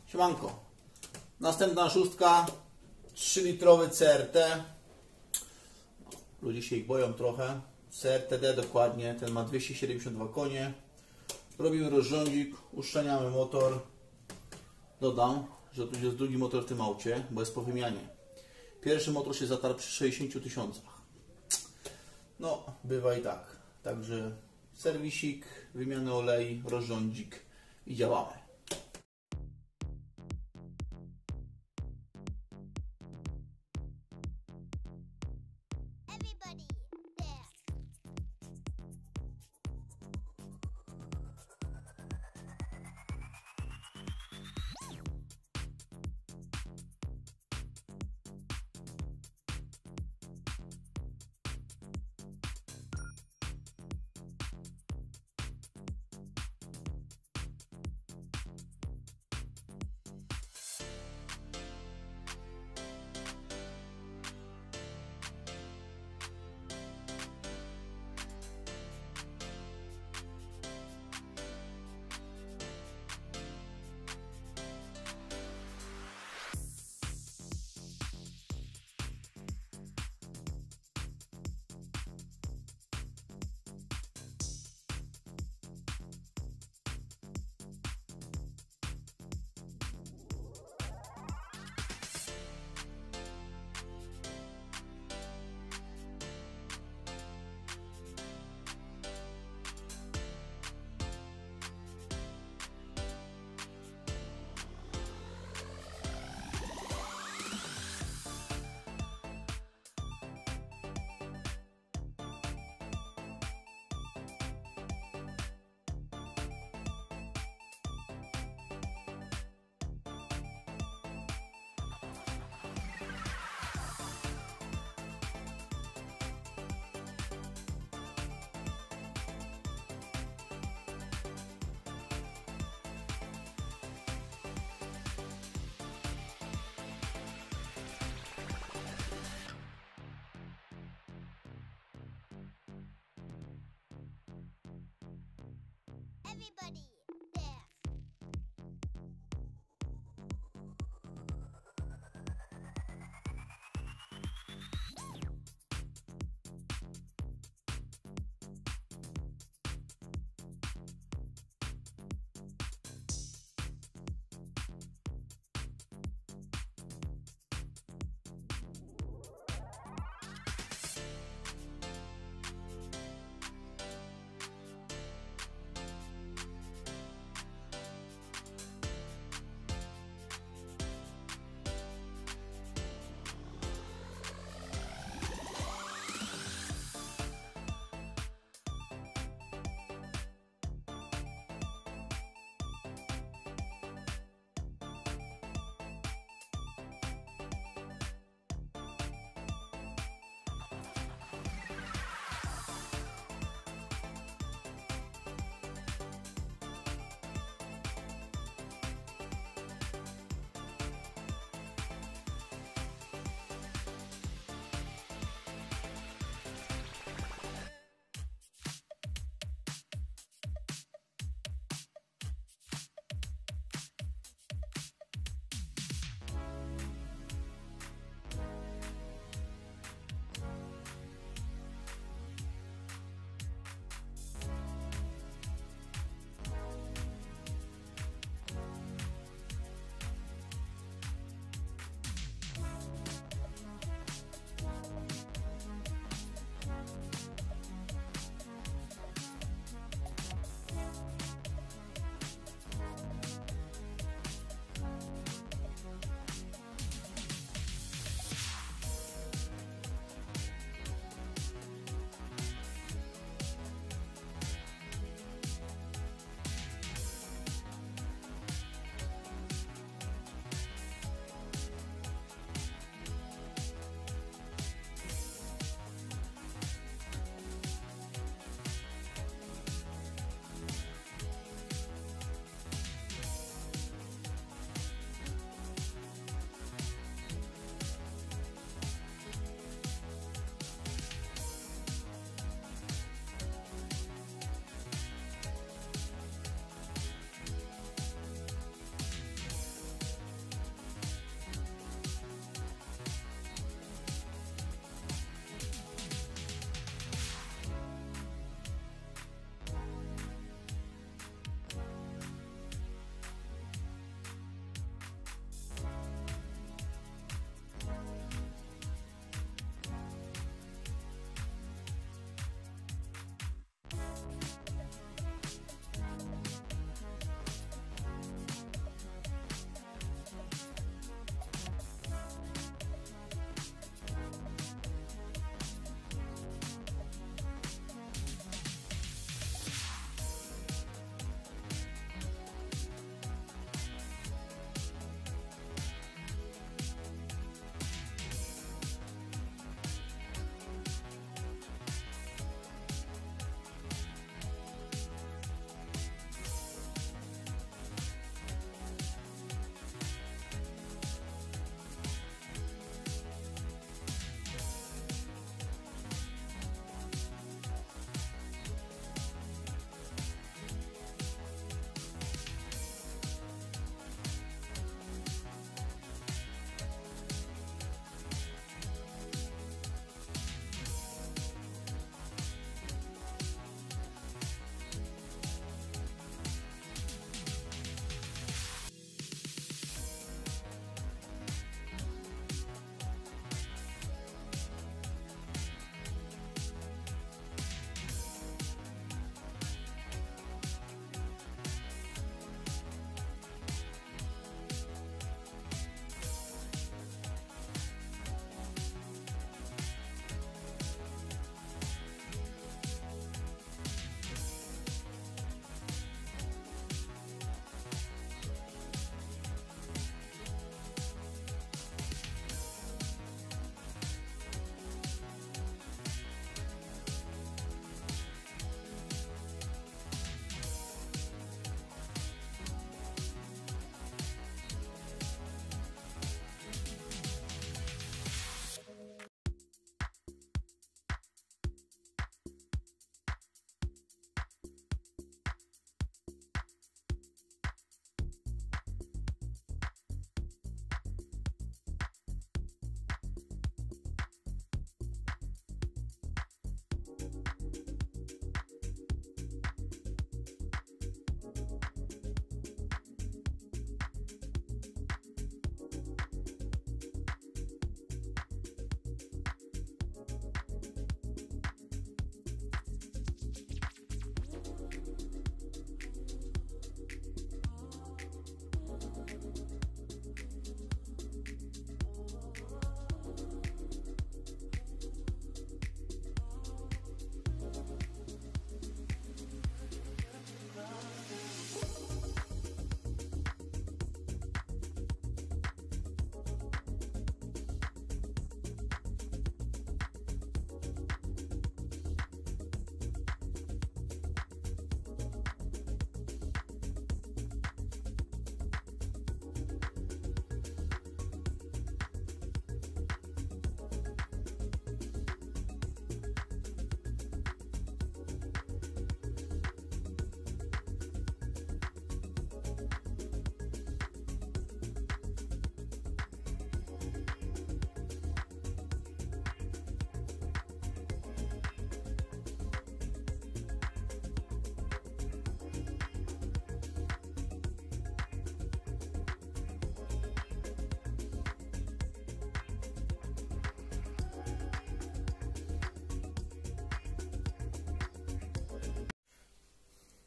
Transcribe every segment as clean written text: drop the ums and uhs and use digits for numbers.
Siemanko. Następna szóstka, 3-litrowy CRT. Ludzie się ich boją trochę. CRTD dokładnie, ten ma 272 konie. Robimy rozrządzik, uszczelniamy motor. Dodam, że tu jest drugi motor w tym aucie, bo jest po wymianie. Pierwszy motor się zatarł przy 60 000. No, bywa i tak. Także serwisik, wymiany olej, rozrządzik i działamy. Everybody dance.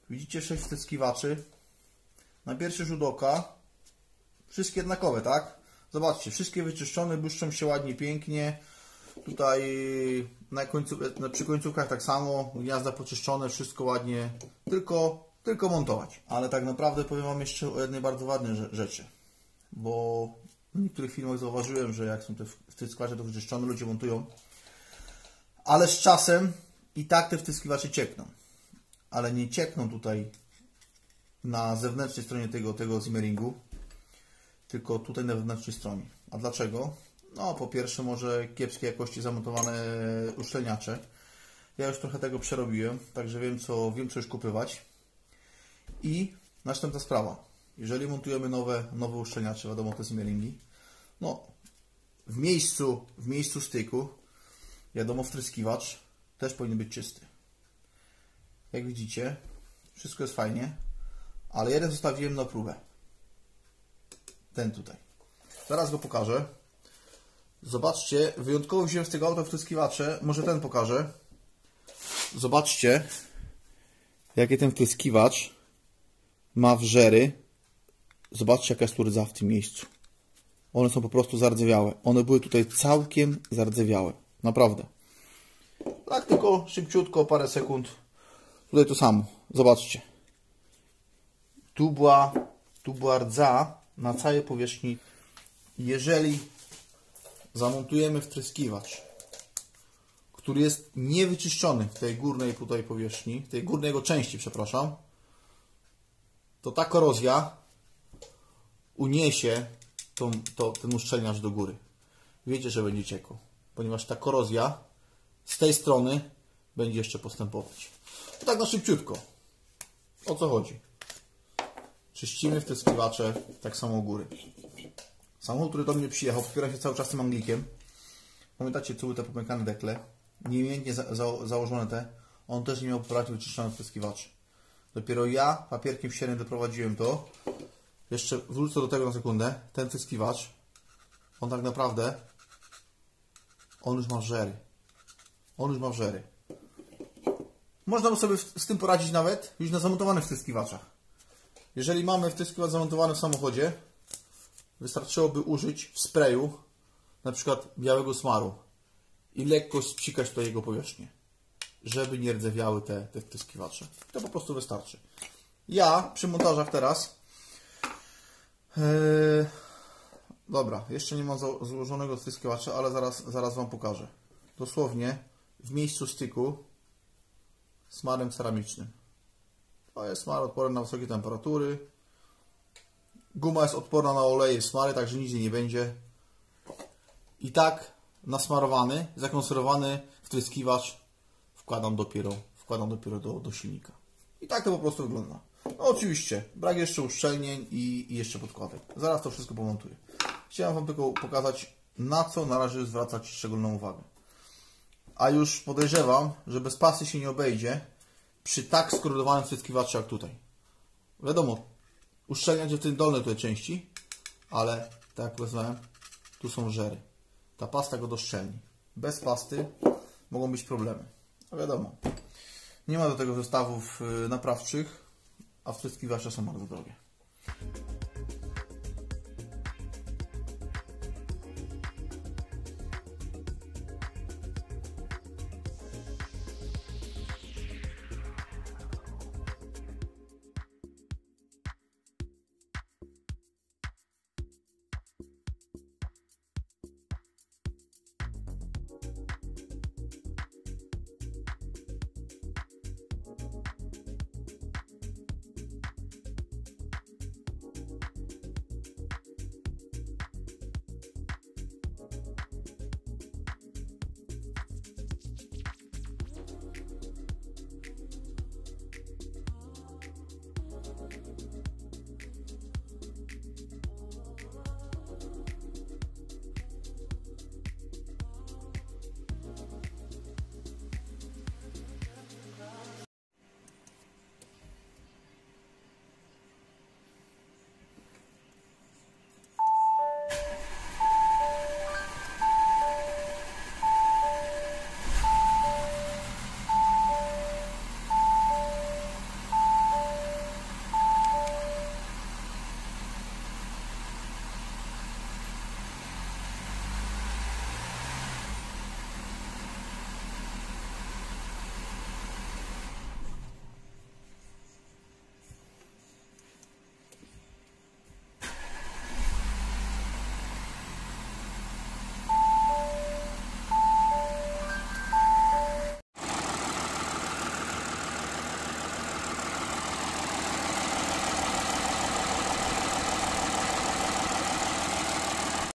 Widzicie 6 wtryskiwaczy. Na pierwszy rzut oka wszystkie jednakowe, tak? Zobaczcie, wszystkie wyczyszczone, błyszczą się ładnie, pięknie. Tutaj przy końcówkach tak samo, gniazda poczyszczone, wszystko ładnie, tylko montować. Ale tak naprawdę powiem Wam jeszcze o jednej bardzo ważnej rzeczy, bo w niektórych filmach zauważyłem, że jak są te wtryskiwacze to wyczyszczone, ludzie montują, ale z czasem i tak te wtryskiwacze ciekną, ale nie ciekną tutaj na zewnętrznej stronie tego zimmeringu, tylko tutaj na wewnętrznej stronie. A dlaczego? No, po pierwsze może kiepskiej jakości zamontowane uszczelniacze. Ja już trochę tego przerobiłem, także wiem co już kupywać. I następna sprawa. Jeżeli montujemy nowe uszczelniacze, wiadomo te zimmeringi, no w miejscu styku, wiadomo wtryskiwacz też powinien być czysty. Jak widzicie, wszystko jest fajnie, ale jeden zostawiłem na próbę. Ten tutaj. Zaraz go pokażę. Zobaczcie, wyjątkowo wziąłem z tego auta wtryskiwacze. Może ten pokażę. Zobaczcie, jakie ten wtryskiwacz ma wrzery. Zobaczcie, jaka jest tu rdza w tym miejscu. One są po prostu zardzewiałe. One były tutaj całkiem zardzewiałe. Naprawdę. Tak tylko szybciutko, parę sekund. Tutaj to samo. Zobaczcie. Tu była rdza na całej powierzchni. Jeżeli zamontujemy wtryskiwacz, który jest niewyczyszczony w tej górnej tutaj powierzchni, w tej górnej jego części, przepraszam, to ta korozja uniesie ten uszczelniacz do góry. Wiecie, że będzie ciekło, ponieważ ta korozja z tej strony będzie jeszcze postępować. To tak na szybciutko. O co chodzi? Czyścimy wtryskiwacze tak samo u góry. Samochód, który do mnie przyjechał, wspiera się cały czas tym Anglikiem. Pamiętacie, co były te popękane dekle? Niemiętnie założone te. On też nie miał poprawnie wyczyszczonych wtryskiwaczy. Dopiero ja papierkiem ściernym doprowadziłem to. Jeszcze wrócę do tego na sekundę. Ten wtryskiwacz, on tak naprawdę, on już ma wrzery. On już ma wrzery. Można by sobie z tym poradzić nawet już na zamontowanych wtryskiwaczach. Jeżeli mamy wtryskiwacz zamontowany w samochodzie, wystarczyłoby użyć w sprayu na przykład białego smaru i lekko spsikać tutaj jego powierzchnię, żeby nie rdzewiały te wtryskiwacze. To po prostu wystarczy. Ja przy montażach teraz dobra, jeszcze nie mam złożonego wtryskiwacza, ale zaraz Wam pokażę. Dosłownie w miejscu styku smarem ceramicznym. To jest smar odporny na wysokie temperatury. Guma jest odporna na oleje i smary, także nic nie będzie. I tak nasmarowany, zakonserwowany wtryskiwacz wkładam dopiero do silnika. I tak to po prostu wygląda. No oczywiście, brak jeszcze uszczelnień i jeszcze podkładek. Zaraz to wszystko pomontuję. Chciałem Wam tylko pokazać, na co należy zwracać szczególną uwagę. A już podejrzewam, że bez pasy się nie obejdzie przy tak skorodowanym wtryskiwaczu jak tutaj. Wiadomo, uszczelniać w tym dolnej tutaj części, ale tak jak powiedziałem, tu są żery. Ta pasta go doszczelni. Bez pasty mogą być problemy. A wiadomo, nie ma do tego zestawów naprawczych, a wtryskiwacze są bardzo drogie.